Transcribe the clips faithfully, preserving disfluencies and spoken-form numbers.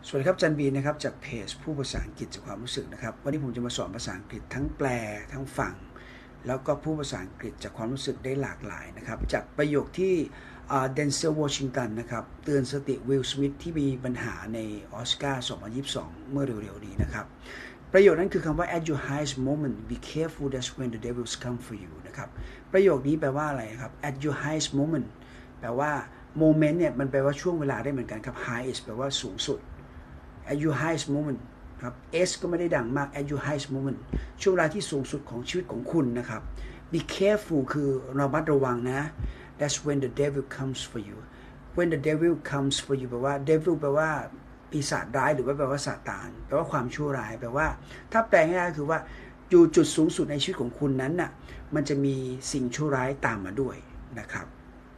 สวัสดีครับจันบีนะครับจากเพจผู้ภาษาอังกฤษจากความรู้สึกนะครับวันนี้ผมจะมาสอนภาษาอังกฤษทั้งแปลทั้งฟังแล้วก็ผู้ภาษาอังกฤษจากความรู้สึกได้หลากหลายนะครับจากประโยคที่เดนเซลวอชิงตันนะครับเตือนสติวิลสมิธที่มีปัญหาในออสการ์สองพันยี่สิบสองเมื่อเร็วๆนี้นะครับประโยคนั้นคือคำว่า at your highest moment be careful that's when the devils come for you นะครับประโยคนี้แปลว่าอะไรครับ at your highest moment แปลว่าโมเมนต์เนี่ยมันแปลว่าช่วงเวลาได้เหมือนกันครับ highest แปลว่าสูงสุดat your highest moment ครับ S ก็ไม่ได้ดังมาก at your highest moment ช่วงเวลาที่สูงสุดของชีวิตของคุณนะครับ be careful คือระมัดระวังนะ that's when the devil comes for you when the devil comes for you แปลว่า devil แปลว่าปีศาจร้ายหรือว่าแปลว่าซาตานแปลว่าความชั่วร้ายแปลว่าถ้าแปลง่ายๆคือว่าอยู่จุดสูงสุดในชีวิตของคุณนั้นน่ะมันจะมีสิ่งชั่วร้ายตามมาด้วยนะครับ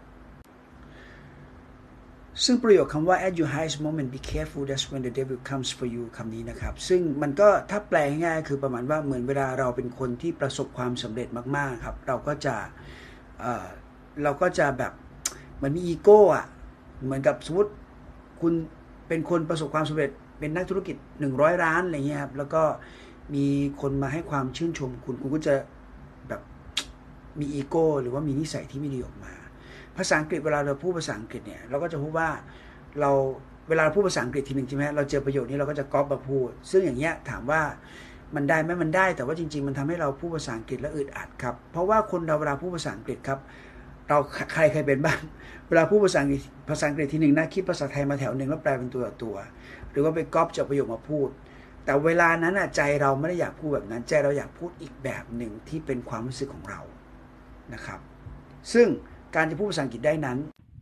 ซึ่งประโยคคำว่า at your highest moment be careful that's when the devil comes for you คำนี้นะครับซึ่งมันก็ถ้าแปลง่ายๆคือประมาณว่าเหมือนเวลาเราเป็นคนที่ประสบความสำเร็จมากๆครับเราก็จะเอ่อเราก็จะแบบเหมือนมีอีโก้อะเหมือนกับสมมติคุณเป็นคนประสบความสำเร็จเป็นนักธุรกิจหนึ่งร้อยล้านอะไรเงี้ยครับแล้วก็มีคนมาให้ความชื่นชมคุณคุณก็จะแบบมีอีโก้หรือว่ามีนิสัยที่ไม่ดีออกมาภาษาอังกฤษเวลาเราพูดภาษาอังกฤษเนี่ยเราก็จะพูดว่าเราเวลาพูดภาษาอังกฤษทีหนึ่งใช่ไหมเราเจอประโยคนี้เราก็จะก๊อปมาพูดซึ่งอย่างเงี้ยถามว่ามันได้ไหมมันได้แต่ว่าจริงๆมันทำให้เราพูดภาษาอังกฤษแล้วอึดอัดครับเพราะว่าคนเราเวลาพูดภาษาอังกฤษครับเราใครเคยเป็นบ้างเวลาพูดภาษาอังกฤษภาษาอังกฤษทีหนึ่งนะคิดภาษาไทยมาแถวหนึ่งแล้วแปลเป็นตัวต่อตัวหรือว่าไปก๊อปจากประโยคมาพูดแต่เวลานั้นอ่ะใจเราไม่ได้อยากพูดแบบนั้นใจเราอยากพูดอีกแบบหนึ่งที่เป็นความรู้สึกของเรานะครับซึ่งการจะพูดภาษาอังกฤษได้นั้น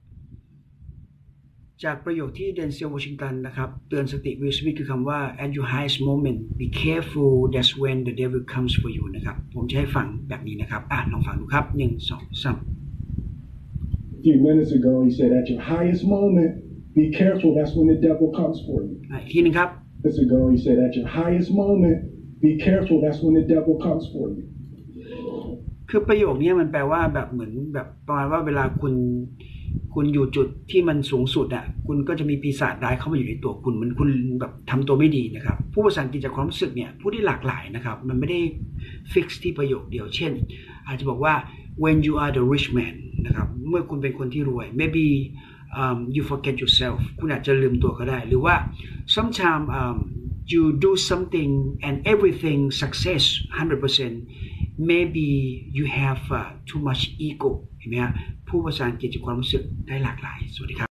จากประโยคที่เดนเซลวอชิงตันนะครับเตือนสติวิลสมิธคือคำว่า at your highest moment be careful that's when the devil comes for you นะครับผมจะให้ฟังแบบนี้นะครับอ่ะลองฟังดูครับหนึ่งสองสาม A few minutes ago he said at your highest moment be careful that's when the devil comes for you อีกทีนึงครับ minutes ago he said at your highest moment be careful that's when the devil comes for you คือประโยคนี้มันแปลว่าแบบเหมือนแบบประมาณว่าเวลาคุณคุณอยู่จุดที่มันสูงสุดอ่ะคุณก็จะมีปีศาจร้ายเข้ามาอยู่ในตัวคุณมันคุณแบบทำตัวไม่ดีนะครับผู้ภาษาอังกฤษจากความรู้สึกเนี่ยพูดได้หลากหลายนะครับมันไม่ได้ฟิกซ์ที่ประโยคเดียวเช่นอาจจะบอกว่า when you are the rich man นะครับเมื่อคุณเป็นคนที่รวย maybe um, you forget yourself คุณอาจจะลืมตัวก็ได้หรือว่า sometimes um, you do something and everything success one hundred percent maybe you have uh, too much ego เห็นไหมฮะผู้ภาษาอังกฤษจากความรู้สึกได้หลากหลายสวัสดีครับ